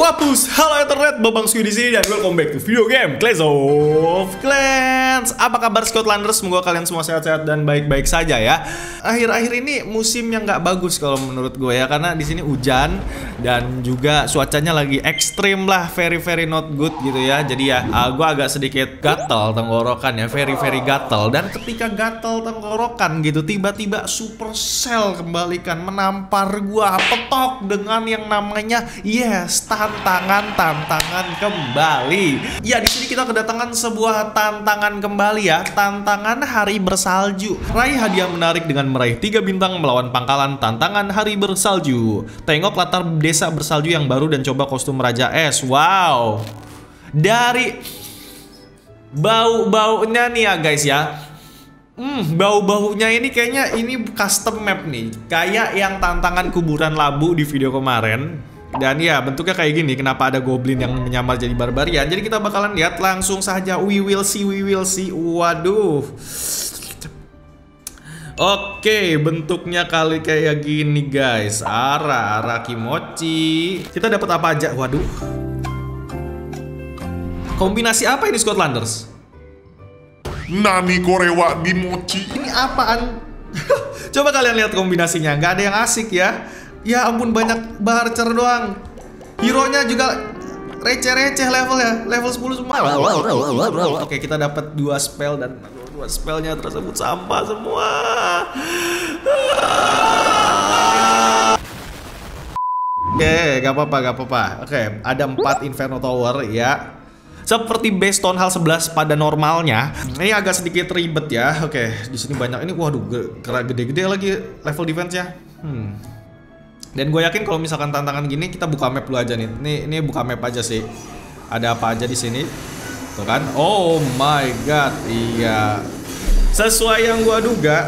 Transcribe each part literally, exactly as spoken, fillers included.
Wapus, halo internet, Babang Squid di sini dan welcome back to video game Clash of Clans. Apa kabar Scotlanders? Semoga kalian semua sehat-sehat dan baik-baik saja ya. Akhir-akhir ini musim yang nggak bagus kalau menurut gue ya, karena di sini hujan dan juga cuacanya lagi ekstrim lah, very very not good gitu ya. Jadi ya, uh, gue agak sedikit gatel tenggorokan ya, very very gatel. Dan ketika gatel tenggorokan gitu, tiba-tiba Supercell kembalikan menampar gue petok dengan yang namanya yes, tantangan tantangan kembali. Ya, di sini kita kedatangan sebuah tantangan kembali ya, tantangan hari bersalju. Raih hadiah menarik dengan meraih tiga bintang melawan pangkalan tantangan hari bersalju. Tengok latar desa bersalju yang baru dan coba kostum Raja Es. Wow. Dari bau-baunya nih ya guys ya. Hmm, bau-baunya ini kayaknya ini custom map nih. Kayak yang tantangan kuburan labu di video kemarin. Dan ya, bentuknya kayak gini. Kenapa ada goblin yang menyamar jadi barbarian? Jadi kita bakalan lihat langsung saja. We will see, we will see. Waduh. Oke, bentuknya kali kayak gini guys. Ara, ara kimochi. Kita dapat apa aja? Waduh. Kombinasi apa ini Scotlanders? Nani korewa dimochi. Ini apaan? Coba kalian lihat kombinasinya. Nggak ada yang asik ya. Ya ampun, banyak barcer doang. Hero-nya juga receh-receh levelnya. Level sepuluh semua. Oke, kita dapat dua spell dan dua spellnya tersebut sampah semua. Oke, gak apa-apa, gak apa-apa. Oke, ada empat Inferno Tower ya. Seperti base Town Hall sebelas pada normalnya. Ini agak sedikit ribet ya. Oke, di sini banyak ini. Waduh, gede-gede lagi level defense-nya. Hmm. Dan gue yakin kalau misalkan tantangan gini kita buka map dulu aja nih. Ini ini buka map aja sih. Ada apa aja di sini? Tuh kan? Oh my god, iya. Sesuai yang gue duga.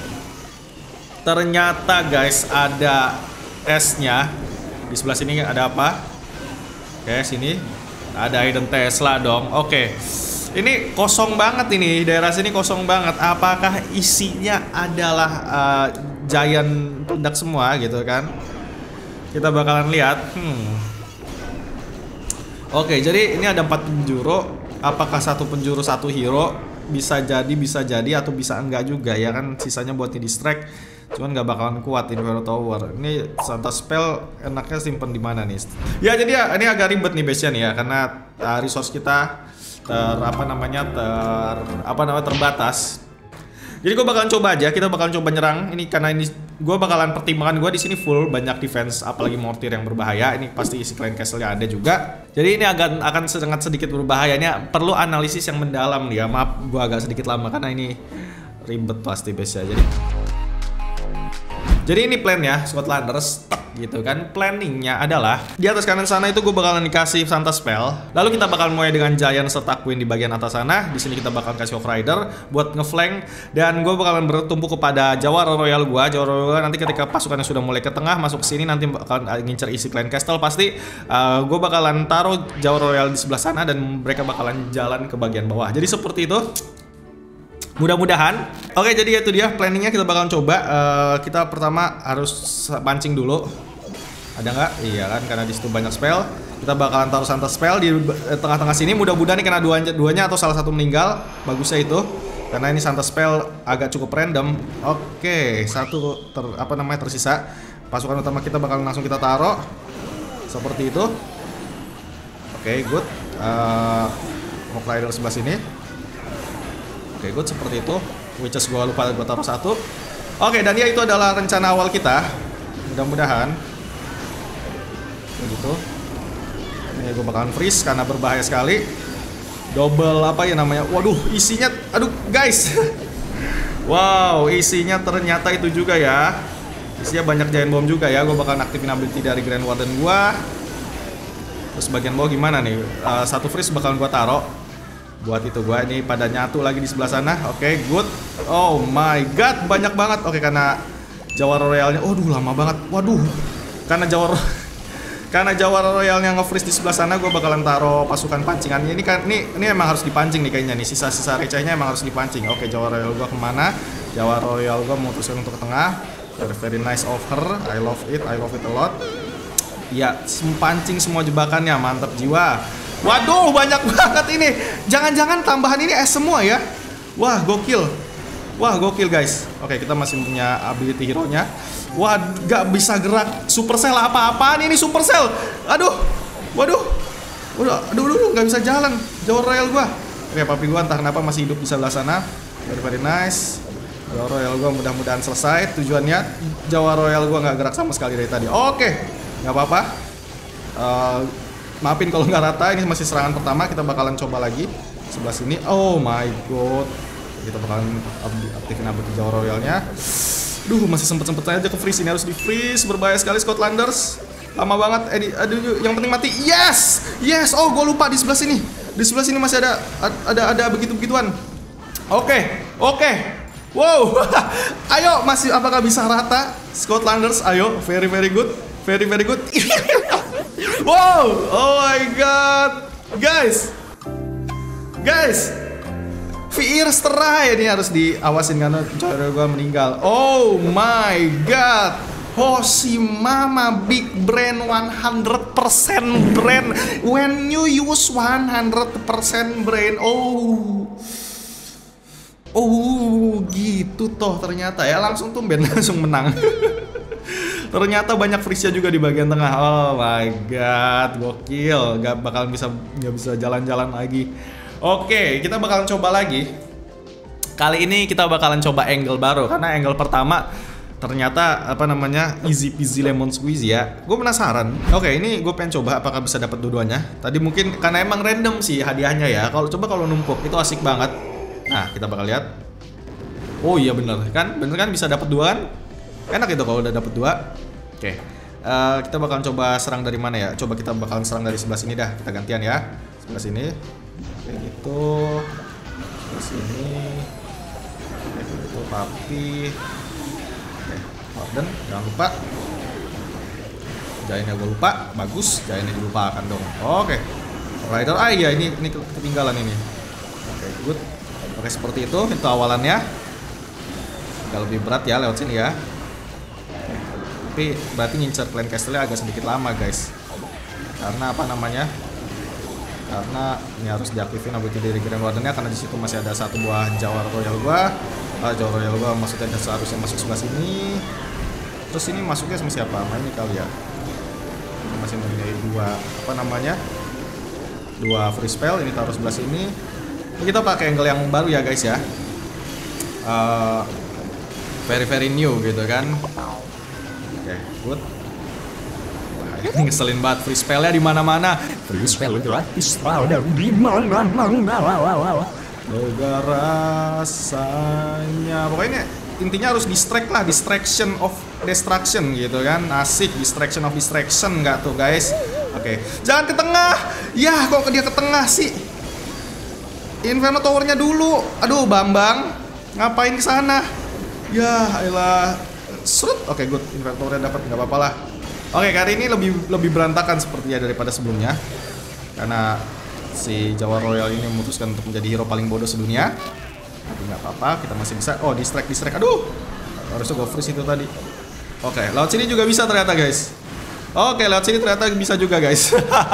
Ternyata guys ada S-nya. Di sebelah sini ada apa? Oke, sini ada hidden Tesla dong. Oke. Ini kosong banget ini. Daerah sini kosong banget. Apakah isinya adalah uh, giant produk semua gitu kan? Kita bakalan lihat. Hmm. Oke, jadi ini ada empat penjuru. Apakah satu penjuru satu hero? Bisa jadi, bisa jadi atau bisa enggak juga ya kan? Sisanya buat di distract. Cuman nggak bakalan kuat Inferno Tower. Ini Santa Spell enaknya simpen di mana nih? Ya jadi ya, ini agak ribet nih base-nya nih ya, karena uh, resource kita ter apa namanya ter apa namanya terbatas. Jadi gue bakalan coba aja, kita bakalan coba nyerang ini karena ini gue bakalan pertimbangan gue di sini full banyak defense, apalagi mortir yang berbahaya. Ini pasti isi clan castle-nya ada juga. Jadi ini agak akan sangat sedikit berbahayanya, perlu analisis yang mendalam nih ya. Maaf gue agak sedikit lama karena ini ribet pasti base-nya. Jadi Jadi ini plan ya Scotlanders gitu kan. Planningnya adalah di atas kanan sana itu gue bakalan dikasih Santa Spell. Lalu kita bakal mulai dengan Giant serta Queen di bagian atas sana. Di sini kita bakal kasih Off Rider buat ngeflank. Dan gue bakalan bertumpu kepada Jawara Royal gue. Jawara Royal nanti ketika pasukannya sudah mulai ke tengah masuk ke sini nanti bakalan ngincer isi Clan Castle. Pasti uh, gue bakalan taruh Jawara Royal di sebelah sana dan mereka bakalan jalan ke bagian bawah. Jadi seperti itu. Mudah-mudahan. Oke, jadi itu dia planningnya, kita bakalan coba. uh, Kita pertama harus pancing dulu. Ada nggak? Iya kan, karena di situ banyak spell. Kita bakalan taruh Santa Spell di tengah-tengah sini. Mudah-mudahan nih kena duanya, duanya atau salah satu meninggal. Bagusnya itu, karena ini Santa Spell agak cukup random. Oke, satu ter, apa namanya tersisa. Pasukan utama kita bakalan langsung kita taruh seperti itu. Oke, good. uh, Mau Rider sebelah sini. Oke, good, seperti itu. Witches gue lupa gue taruh satu. Oke, dan ya itu adalah rencana awal kita. Mudah-mudahan begitu. Ini gue bakalan freeze karena berbahaya sekali. Double apa ya namanya? Waduh, isinya, aduh guys. Wow, isinya ternyata itu juga ya. Isinya banyak giant bomb juga ya. Gue bakalan aktifin ability dari Grand Warden gue. Terus bagian bawah gimana nih? Uh, satu freeze bakalan gue taruh. Buat itu gua ini pada nyatu lagi di sebelah sana. Oke, okay, good. Oh my god, banyak banget. Oke, okay, karena Jawara Royalnya, waduh lama banget. Waduh. Karena Jawara Karena Jawara Royalnya nge-freeze di sebelah sana, gua bakalan taruh pasukan pancingannya. Ini kan ini ini emang harus dipancing nih kayaknya nih. Sisa-sisa recehnya emang harus dipancing. Oke, okay, Jawara Royal gua kemana? Jawara Royal gua memutuskan untuk ke tengah. Very, very nice of her. I love it. I love it a lot. Ya, pancing semua jebakannya, mantap jiwa. Waduh, banyak banget ini. Jangan-jangan tambahan ini es semua ya. Wah, gokil. Wah, gokil guys. Oke, kita masih punya ability hero-nya. Wah, gak bisa gerak. Supercell apa-apaan ini Supercell. Aduh. Waduh. Waduh, aduh, aduh, gak bisa jalan. Jawar Royal gua. Oke, papi gua entah kenapa masih hidup di sebelah sana. Very very nice. Jawar Royal gua mudah-mudahan selesai tujuannya. Jawar Royal gua gak gerak sama sekali dari tadi. Oke, gak apa-apa. Uh, maafin kalau nggak rata. Ini masih serangan pertama. Kita bakalan coba lagi sebelah sini. Oh my god. Kita bakalan aktifin ability Jawar Royalnya. Duh, masih sempet-sempet aja ke freeze. Ini harus di freeze. Berbahaya sekali Scotlanders. Lama banget. Eh, di, aduh, yang penting mati. Yes, yes. Oh, gue lupa di sebelah sini. Di sebelah sini masih ada ada ada begitu-begituan. Oke, okay, oke. Okay. Wow. Ayo, masih apakah bisa rata Scotlanders? Ayo, very very good, very very good. Wow, oh my god, guys, guys. Fierce Terai ini harus diawasin karena cara gue meninggal. Oh my god. Hoshi Mama Big Brain one hundred percent brain. When you use one hundred percent brain. Oh. Oh, gitu toh ternyata ya, langsung tumben langsung menang. Ternyata banyak freeze-nya juga di bagian tengah. Oh my god, gokil. Gak bakalan bisa nggak bisa jalan-jalan lagi. Oke, kita bakalan coba lagi. Kali ini kita bakalan coba angle baru karena angle pertama ternyata apa namanya easy peasy lemon squeezy ya. Gue penasaran. Oke, ini gue pengen coba apakah bisa dapat dua-duanya. Tadi mungkin karena emang random sih hadiahnya ya. Kalau coba kalau numpuk itu asik banget. Nah, kita bakal lihat. Oh iya bener kan, bener kan bisa dapat dua kan? Enak itu kalau udah dapat dua. Oke, uh, kita bakalan coba serang dari mana ya? Coba kita bakalan serang dari sebelah sini dah. Kita gantian ya. Sebelah sini. Kayak gitu. Sebelah sini. Kayak gitu, papi. Oke, Warden, jangan lupa. Jainnya gue lupa, bagus. Jainnya dilupakan dong. Oke. Rider, ah iya ini ini ketinggalan ini. Oke, good. Oke, seperti itu. Itu awalannya. Agak lebih berat ya lewat sini ya. Tapi berarti ngincer Clan Castle-nya agak sedikit lama guys. Karena apa namanya? Karena ini harus diaktifin ability dari Grand Warden-nya karena di situ masih ada satu buah Jawar Royal gua. Ah, Jawar Royal gua maksudnya seharusnya masuk sebelah sini. Terus ini masuknya sama siapa? Nah, ini kali ya. Ini masih mempunyai dua apa namanya? Dua free spell, ini taruh sebelah sini. Ini kita pakai angle yang baru ya guys ya. Uh, very very new gitu kan. Oke, okay, good. Wah, ini ngeselin banget free spellnya di mana-mana. Free spell gratis ada di mana-mana. Boga rasanya. Pokoknya intinya harus distract lah, distraction of destruction gitu kan. Asik, distraction of distraction nggak tuh guys? Oke, okay. Jangan ke tengah. Ya, kok dia ke tengah sih? Inferno Tower-nya dulu. Aduh, Bambang, ngapain ke sana? Ya, elah. Serut. Oke, okay, good. Inferno Tower-nya dapat, nggak apa-apa lah. Oke, okay, kali ini lebih lebih berantakan sepertinya daripada sebelumnya. Karena si Jawar Royal ini memutuskan untuk menjadi hero paling bodoh sedunia. Tapi nggak apa-apa, kita masih bisa. Oh, distract, distract. Aduh, harusnya go freeze itu tadi. Oke, okay, lewat sini juga bisa ternyata guys. Oke, okay, lewat sini ternyata bisa juga guys.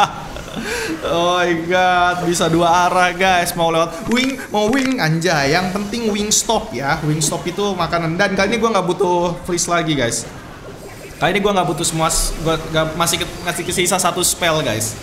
Oh my god, bisa dua arah guys. Mau lewat wing, mau wing anjay. Yang penting wing stop ya. Wing stop itu makanan. Dan kali ini gue nggak butuh freeze lagi guys. Kali ini gue nggak butuh semua. Gue masih ngasih sisa satu spell guys.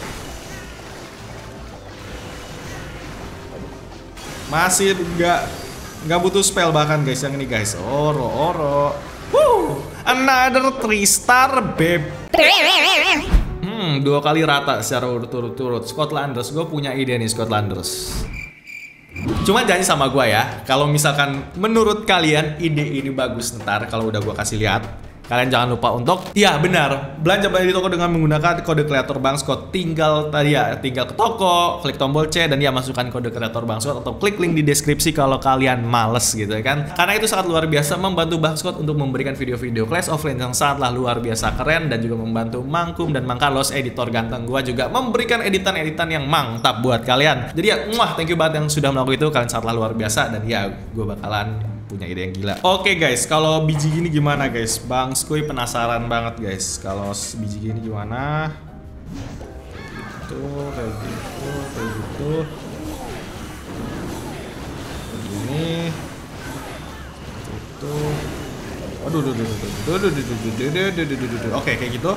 Masih nggak nggak butuh spell bahkan guys yang ini guys. Oro oro. Woo, another three star babe. Hmm, dua kali rata secara urut-urut. Scotlanders, gue punya ide nih Scotlanders. Cuma janji sama gue ya, kalau misalkan menurut kalian ide ini bagus ntar kalau udah gue kasih lihat, kalian jangan lupa untuk, ya benar, belanja di toko dengan menggunakan kode kreator Bang Scott. Tinggal tadi ya, tinggal ke toko, klik tombol C dan dia masukkan kode kreator Bang Scott atau klik link di deskripsi kalau kalian males gitu kan. Karena itu sangat luar biasa membantu Bang Scott untuk memberikan video-video Clash of Clans yang sangatlah luar biasa keren dan juga membantu Mangkum dan Mang Carlos editor ganteng gua juga memberikan editan-editan yang mantap buat kalian. Jadi ya, muah, thank you banget yang sudah melakukan itu, kalian sangatlah luar biasa dan ya, gua bakalan punya ide yang gila. Oke guys, kalau biji gini gimana guys? Bang Skuy penasaran banget guys. Kalau biji gini gimana? Gitu, kayak gitu, kayak gitu. Begini. Itu. Aduh, aduh, aduh, aduh, aduh, aduh, aduh, aduh, aduh, aduh, aduh. Oke, kayak gitu.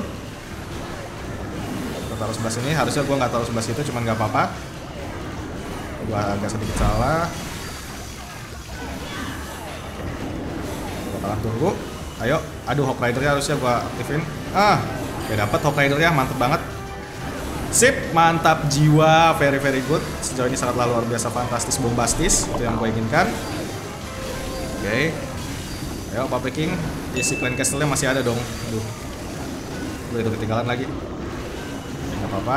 Kita taruh sebelah sini. Harusnya gua nggak taruh sebelah situ, cuman nggak apa-apa. Gua agak sedikit salah. Bakalan tunggu. Ayo, aduh Hawk Rider-nya harusnya gua aktifin. Ah, oke dapat Hawk Rider-nya, mantep banget. Sip, mantap jiwa, very very good. Sejauh ini sangat luar biasa, fantastis, bombastis. Itu yang gue inginkan. Oke, okay. Ayo Pak King, isi clan castle-nya masih ada dong. Aduh, gue itu ketinggalan lagi. Gak apa-apa,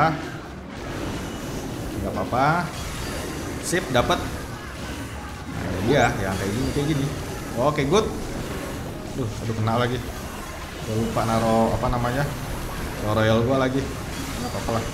gak apa-apa. Sip, dapat. Nah, dia yang kayak gini, kayak gini. Oke, okay, good. Duh, aduh kena lagi. Gue lupa naro apa namanya, royal gue lagi. Gak apa-apa lah.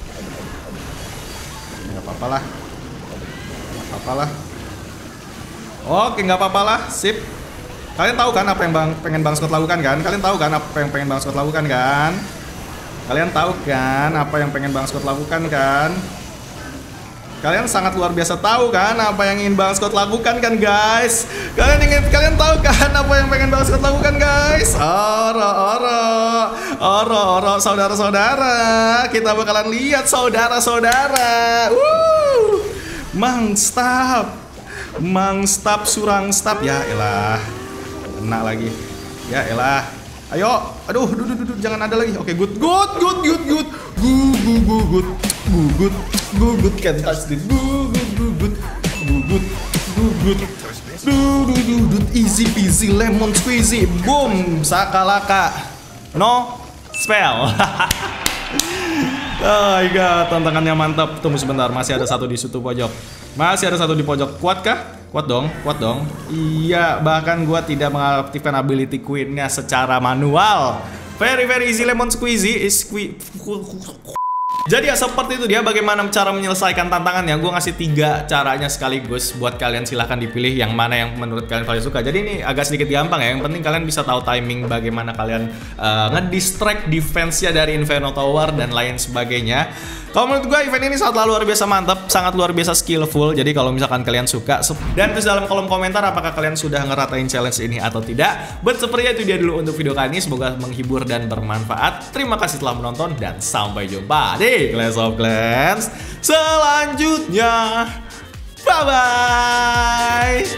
Gak apa-apa lah. Gak apa-apa lah. Oke, nggak apa-apa lah. Sip. Kalian tahu kan apa yang bang, pengen Bang Scott lakukan kan? Kalian tahu kan apa yang pengen Bang Scott lakukan kan? Kalian tahu kan apa yang pengen Bang Scott lakukan kan? Kalian sangat luar biasa tahu kan apa yang ingin Bang Scott lakukan kan guys? Kalian ingin, kalian tahu kan apa yang pengen Bang Scott lakukan guys? Oro oro oro oro saudara-saudara, kita bakalan lihat saudara-saudara. Wuh, mantap. Mang stop surang stop ya elah, kena lagi ya elah. Ayo, aduh, duh, duh, duh, jangan ada lagi. Oke, good, good, good, good, good, good, good, good, good, good, good, good, can touch it, good, good, good, good, good, good, good, duh, duh, duh, duh, easy peasy lemon squeezy, boom, sakalaka, no spell. Oh my god, tantangannya mantap. Tunggu sebentar, masih ada satu di situ pojok. Masih ada satu di pojok. Kuat kah? Kuat dong, kuat dong. Iya, bahkan gua tidak mengaktifkan ability queen-nya secara manual. Very very easy lemon squeezy is sque Jadi ya seperti itu dia bagaimana cara menyelesaikan tantangannya. Gue ngasih tiga caranya sekaligus buat kalian, silahkan dipilih yang mana yang menurut kalian paling suka. Jadi ini agak sedikit gampang ya. Yang penting kalian bisa tahu timing bagaimana kalian uh, ngedistract defense-nya dari Inferno Tower dan lain sebagainya. Kalau menurut gue event ini sangat luar biasa mantap, sangat luar biasa skillful. Jadi kalau misalkan kalian suka, dan tulis dalam kolom komentar apakah kalian sudah ngeratain challenge ini atau tidak. But sepertinya itu dia dulu untuk video kali ini. Semoga menghibur dan bermanfaat. Terima kasih telah menonton dan sampai jumpa di Clash of Clans selanjutnya. Bye bye.